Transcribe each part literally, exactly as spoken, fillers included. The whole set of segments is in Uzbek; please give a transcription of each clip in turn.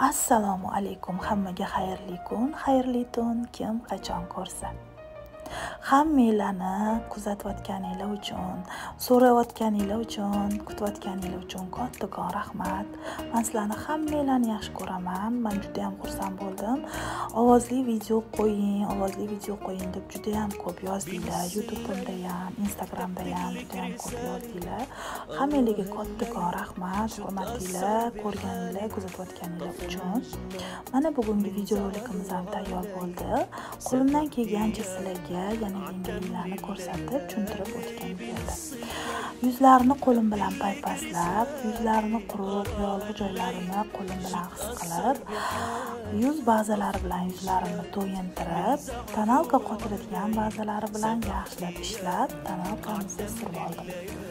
Assalomu alaykum, hammaga xayrli kun, xayrli tun kim qachon ko'rsa. Hammanglarni kuzatayotganingiz uchun, so'rayotganingiz uchun, kutayotganingiz uchun kattakon rahmat. Men sizlarni hammanglarni yaxshi ko'raman. Men juda ham xursand bo'ldim. Ovozli video qo'ying, ovozli video qo'ying deb juda ham ko'p yozdinglar. YouTube'imda ham, Instagramda ham juda ham ko'p yozdinglar. Hammanglarga kattakon rahmat, hurmatlilar, ko'rganinglar, kuzatayotganingiz uchun. Mana bugungi video rolikimiz ham tayyor bo'ldi. Qo'limdan kelgancha sizlarga yana yengilliklarni ko'rsatib, tushuntirib o'tgan bo'ldim. Yuzlarini qo'lim bilan paypaslab, yuzlarini quruq, yog'li joylarini qo'lim bilan his qilib, yuz bazalari bilan yuzlarimni to'yintirib, tonalka qotiradigan bazalari bilan yaxshilab ishlab, tonalkamizni surib oldim.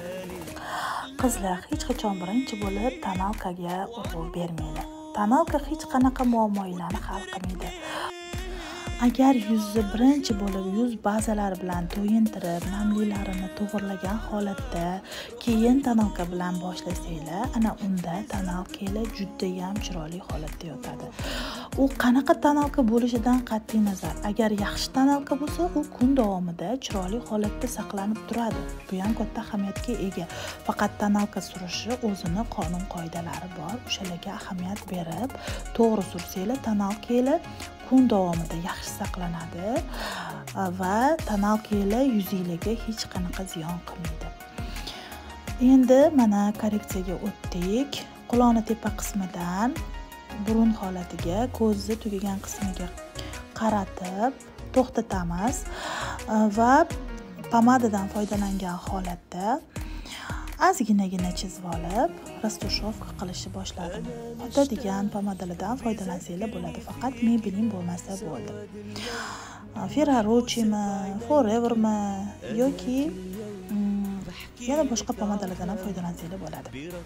Qizlar hech qachon birinchi bo'lib tonalkaga urg'u bermaydi. Tonalka hech qanaqa muammolarni hal qilmaydi. Agar yuzni birinchi bo'lib yuz bazalari bilan to'yintirib, namliklarini to'g'irlagan holatda keyin tonalka bilan boshlasanglar, ana unda tonalkalar juda ham chiroyli holatda yotadi. U qanaqa tonalka bo'lishidan qat'iy nazar, agar yaxshi tonalka bo'lsa, u kun davomida chiroyli holatda saqlanib turadi. Bu ham katta ahamiyatga ega. Faqat tonalka surishi o'zini qonun qoidalari bor. O'shalarga ahamiyat berib, to'g'ri sursanglar, tonalkalar kun davomida yaxshi saqlanadi va tonalkalar yuzingizga hech qanaqa ziyon qilmaydi. Endi mana korreksiyaga o'tdik. Quloqni tepa qismidan burun holatiga, ko'zni tugagan qismiga qaratib to'xtatamiz va pomadadan foydalangan holatda ozginagina chizib olib, rastushovka qilishni boshladim. O'tadigan pomadalardan foydalansanglar bo'ladi, faqat Maybelline bo'lmasa bo'ldi. Ferrero-Rochermi, Forevermi yoki yana boshqa pomadalardan ham foydalansanglar bo'ladi.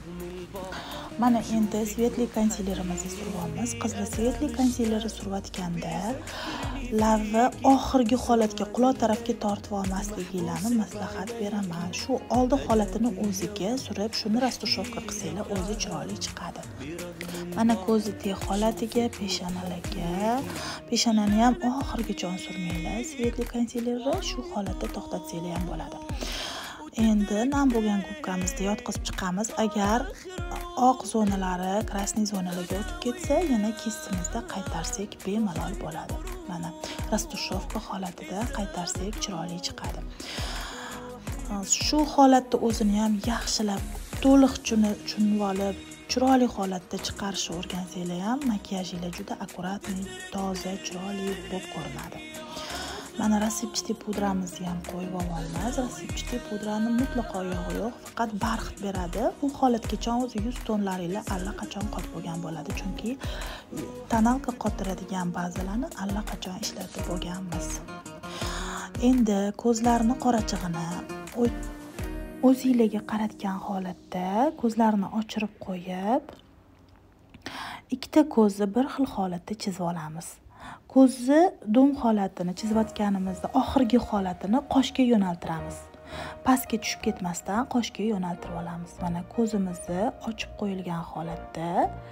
Mana endi svetli konsilerimizni suramiz. Qizlar svetli konsilerni surayotganda labni oxirgi holatga, quloq tarafga tortib olmasliklarini maslahat beraman. Shu oldi holatini o'ziga surib, shuni rastushovka qilsanglar o'zi chiroyli chiqadi. Mana ko'zni teg holatiga, peshonalarga, peshonani ham oxirgacha surmanglar. Svetli konsilerni shu holatda to'xtatsanglar ham bo'ladi. Endi nam bo'lgan gubkamizni yotqizib chiqamiz. Agar oq zonalari krasniy zonalarga o'tib ketsa, yana kestimizda qaytarsak bemalol bo'ladi. Mana rastushovka holatida qaytarsak chiroyli chiqadi. Shu holatda o'zini ham yaxshilab to'liq chunib olib, chiroyli holatda chiqarishni o'rgansanglar ham makiyajinglar juda akkuratli, toza, chiroyli bo'lib ko'rinadi. Mana rassipchati pudramizni ham qo'yib olamiz. Rassipchati pudrani mutlaqo yog'i yo'q, faqat barxit beradi. U holatgacha o'zi yuz tonlaringlar allaqachon qotib bo'lgan bo'ladi, chunki tonalka qotiradigan bazalarni allaqachon ishlatib bo'lganmiz. Endi ko'zlarni qorachig'ini o'zingizga qaratgan holatda ko'zlarni ochirib qo'yib, ikkita ko'zni bir xil holatda chizib olamiz. Ko'zni dum holatini chizayotganimizda oxirgi holatini qoshga yo'naltiramiz. Pastga tushib ketmasdan qoshga yo'naltirib olamiz. Mana ko'zimizni ochib qo'yilgan holatda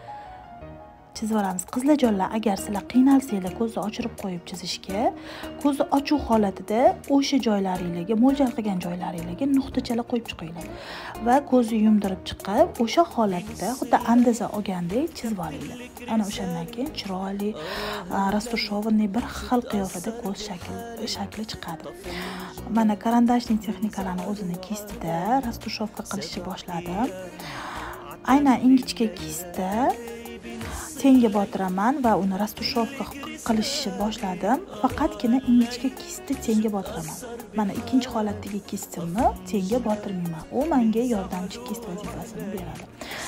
chizib olamiz. Qizlarjonlar, agar sizlar qiynalsanglar ko'zni ochirib qo'yib chizishga, ko'zni ochuv holatida o'sha joylaringizga, mo'ljal qilgan joylaringizga nuqtachalar qo'yib chiqinglar va ko'zni yumdirib chiqib, o'sha holatda xuddi andaza olgandek chizib olinglar. Ana o'shandan keyin chiroyli rastushovniy bir xil qiyofada ko'z shakli shakli chiqadi. Mana karandashning texnikalarini o'zini kistida rastushovka qilishni boshladim. Aynan ingichka kistda tenga botiraman va uni rastushovka qilishni boshladim. Faqatgina ingichka kistni tenga botiraman. Mana ikkinchi holatdagi kistimni tenga botirmayman. U menga yordamchi kist vazifasini beradi.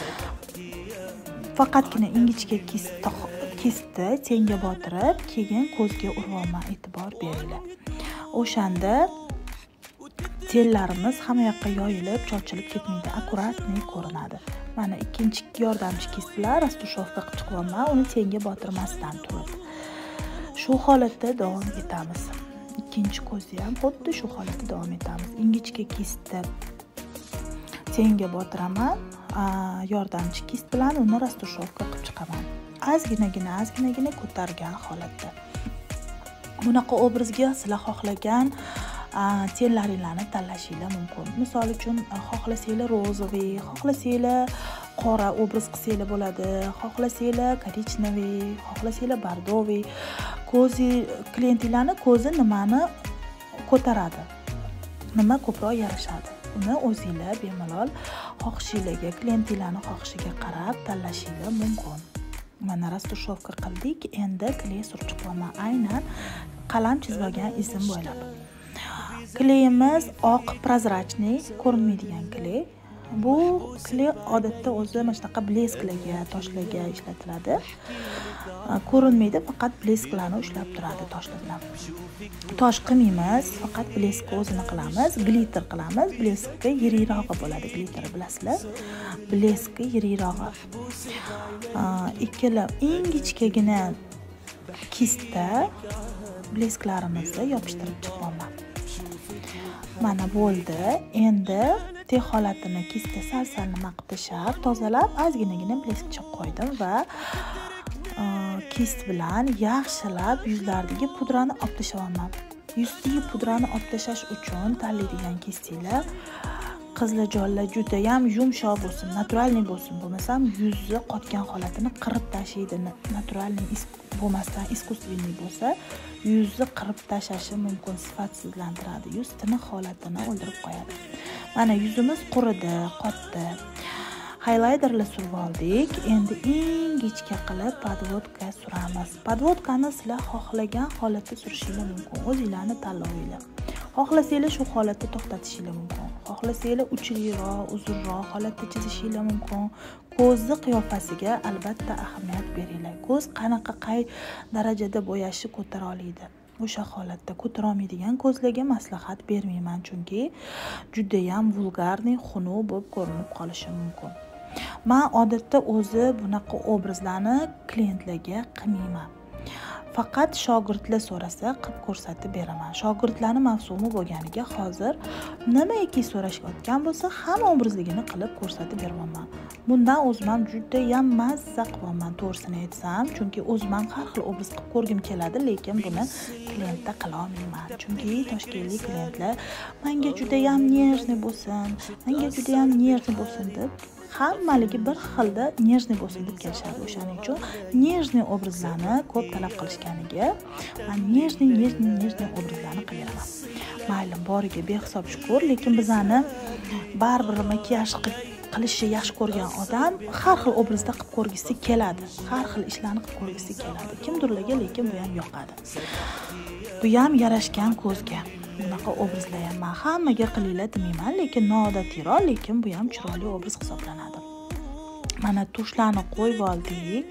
Faqatgina ingichka kistni tenga botirib, keyin ko'zga urib olmay e'tibor beringlar. O'shanda tellarimiz hamma yoqqa yoyilib, cho'chilib ketmaydi, akkuratni ko'rinadi. Mana ikkinchi yordamchi kist bilan rastushovka qilib chiqaman, uni tenga botirmasdan turib. Shu holatda davom etamiz. Ikkinchi ko'zni ham xuddi shu holatda davom etamiz. Ingichka kistni tenga botiraman, yordamchi kist bilan uni rastushovka qilib chiqaman. ozginagina ozginagina ko'targan holatda. Bunaqa obrazga sizlar xohlagan tenlaringlarni tanlashinglar mumkin. Misol uchun xohlasanglar rozoviy, xohlasanglar qora obraz qilsanglar bo'ladi, xohlasanglar korичневый, xohlasanglar bordoviy. Ko'zi klientinglarning ko'zi nimani ko'taradi, nima ko'proq yarashadi. Uni o'zingizlar bemalol xohishingizga, klientinglarning xohishiga qarab tanlashinglar mumkin. Mana rastushovka qildik, endi kley surib chiqaman. Aynan qalam chizib olgan izim bo'ylab. Kleyimiz oq prozrachniy, ko'rinmaydigan kley. Bu kley odatda o'zi mana shunaqa blesklarga, toshlarga ishlatiladi. Ko'rinmaydi, faqat blesklarni ushlab turadi toshlar bilan. Tosh qilmaymiz, faqat bleskni o'zini qilamiz, glitter qilamiz. Bleski yirikroq bo'ladi, glitter bilasizlar. Bleski yirikroq. Ikkala ingichkagina kistda blesklarimizni yopishtirib chiqaman. Mana bo'ldi. Endi teg holatini kistda sal-sal nima qilib tashab, tozalab, ozginagina blesk chiqib qo'ydim va kist bilan yaxshilab yuzlardagi pudrani olib tashaman. Yuzdagi pudrani olib tashash uchun tanlaydigan kistinglar qizlarjonlar juda ham yumshoq bo'lsin, naturalniy bo'lsin, bo'lmasam yuzni qotgan holatini qirib tashlaydi. Naturalniy bo'lmasdan искусственный bo'lsa, yuzni qirib tashlashi mumkin, sifatsizlantiradi. Yuz tiniq holatini o'ldirib qo'yadi. Mana yuzimiz quridi, qotdi. Highlighterlar surib oldik. Endi ingichka qilib podvodka suramiz. Podvodkani sizlar xohlagan holatda surishingiz mumkin. O'zingizlarning tanlovinglar. Xohlasanglar shu holatda to'xtatishingiz mumkin. Xohlasanglar uchliroq, uzunroq holatda chizishingiz mumkin. Ko'zni qiyofasiga albatta ahamiyat beringlar. Ko'z qanaqa qay darajada bo'yashi ko'tara oladi. O'sha holatda ko'tara olmaydigan ko'zlarga maslahat bermayman, chunki juda ham vulgarniy, xunuk bo'lib ko'rinib qolishi mumkin. Men odatda o'zi bunaqa obrazlarni klientlarga qilmayman. Faqat shogirdlar so'rasa qilib ko'rsatib beraman. Shogirdlarning mavsumi bo'lganiga hozir nimaiki so'rashayotgan bo'lsa, hamma obrazligini qilib ko'rsatib beraman. Bundan o'zim ham juda ham mazza qilaman, to'g'risini aytsam, chunki o'zim ham har xil obraz qilib ko'rgim keladi, lekin buni klientda qila olmayman. Chunki toshkentlik klientlar menga juda ham nежный bo'lsin, menga juda ham nежный bo'lsin deb hammaligi bir xilda nежный bo'lsin deb kelishadi. O'shaning uchun nежный obrazlarni ko'p talab qilishganiga men nежный, nежный, nежный obrazlarni qilaman. Mayli, boriga behisob shukur, lekin bizani baribir makiyaj qilishni yaxshi ko'rgan odam har xil obrazda qilib ko'rgisi keladi. Har xil ishlarni qilib ko'rgisi keladi. Kimdirlarga lekin bu ham yoqadi. Bu ham yarashgan ko'zga. Bunaqa obrazlar ham men hammaga qilinglar demayman, lekin noodatiroq, lekin bu ham chiroyli obraz hisoblanadi. Mana tushlarni qo'yib oldik.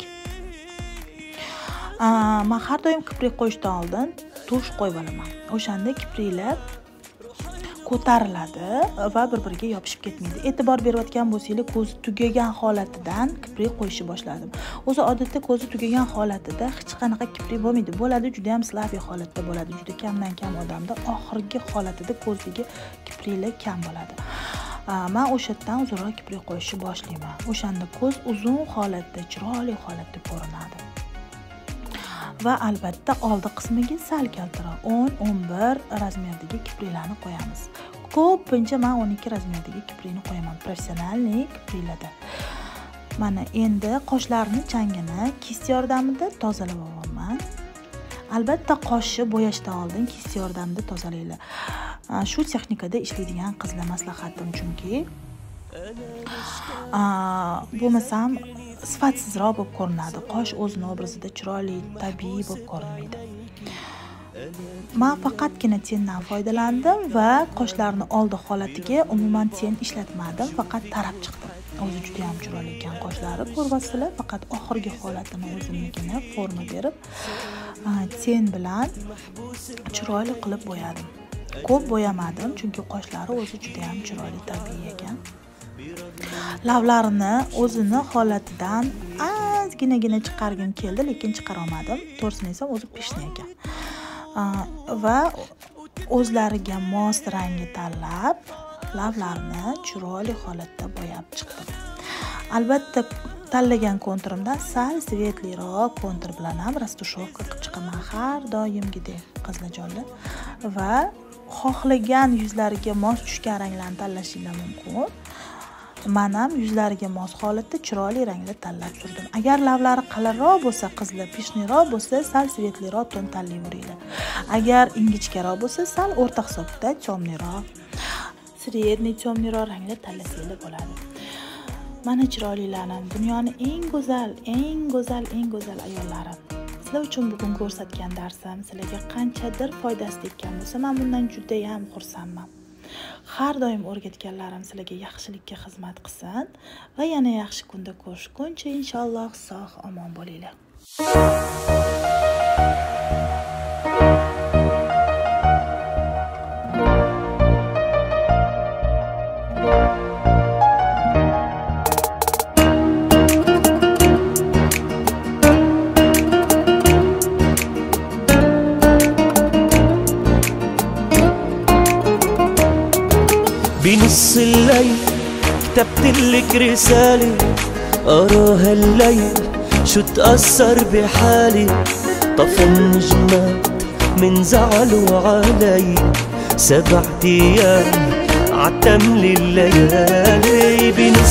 Men har doim kiprik qo'yishdan oldin tush qo'yib olaman. O'shanda kipriklar ko'tariladi va bir-biriga yopishib ketmaydi. E'tibor berayotgan bo'lsangiz, ko'zi tugagan holatidan kiprik qo'yishni boshladim. O'zi odatda ko'zi tugagan holatida hech qanaqa kiprik bo'lmaydi. Bo'ladi, juda ham slaviy holatda bo'ladi. Juda kamdan kam odamda oxirgi holatida ko'zdagi kipriklar kam bo'ladi. Men o'shadan uzunroq kiprik qo'yishni boshlayman. O'shanda ko'z uzun holatda, chiroyli holatda ko'rinadi. Va albatta oldi qismiga sal kaltaroq o'n o'n bir razmerdagi kipriklarni qo'yamiz. Ko'pincha men o'n ikki razmerdagi kiprikni qo'yaman, professionalniy kipriklarda. Mana endi qoshlarni changini kist yordamida tozalab olaman. Albatta qoshni bo'yashdan oldin kist yordamida tozalanglar. Shu texnikada ishlaydigan qizlar maslahatim, chunki bo'lmasam sifatsizroq bo'lib ko'rinadi. Qosh o'zini obrazida chiroyli, tabiiy bo'lib ko'rinmaydi. Men faqatgina tendan foydalandim va qoshlarni oldi holatiga umuman ten ishlatmadim, faqat tarab chiqdim. O'zi juda ham chiroyli ekan qoshlari, ko'rasizlar, faqat oxirgi holatini o'zimnikini forma berib, ten bilan chiroyli qilib bo'yadim. Ko'p bo'yamadim, chunki qoshlari o'zi juda ham chiroyli, tabiiy ekan. Lablarini o'zini holatidan ozginagina chiqargim keldi, lekin chiqara olmadim. To'g'risini aytsam, o'zi pishni ekan. Va o'zlariga mos rangni tanlab, lablarini chiroyli holatda bo'yab chiqdim. Albatta, tanlagan konturimdan sal svetliroq kontur bilan ham rastushevka qilib chiqaman har doimgidek qizlarjonlar. Va xohlagan yuzlariga mos tushgan ranglarni tanlashingiz mumkin. Men ham yuzlariga mos holatda chiroyli ranglar tanlab turdim. Agar lablari qalinroq bo'lsa, qizlar pishniroq bo'lsa, sal svetliroq ton tanlayveringlar. Agar ingichkaroq bo'lsa, sal o'rta hisobda temniroq, sredniy temniroq ranglar tanlasanglar bo'ladi. Mana chiroylilarim, dunyoning eng go'zal, eng go'zal, eng go'zal ayollari. Sizlar uchun bugun ko'rsatgan darsim sizlarga qanchadir foydasi tekkan bo'lsa, men bundan juda ham xursandman. Har doim o'rgatganlarim sizlarga yaxshilikka xizmat qilsin va yana yaxshi kunda ko'rishguncha inshaalloh sog' omon bo'linglar. بنص الليل كتبتلك رسالة أراها الليل شو تأثر بحالي طفى النجمات من زعلوا علي سبع أيام عتملي الليالي.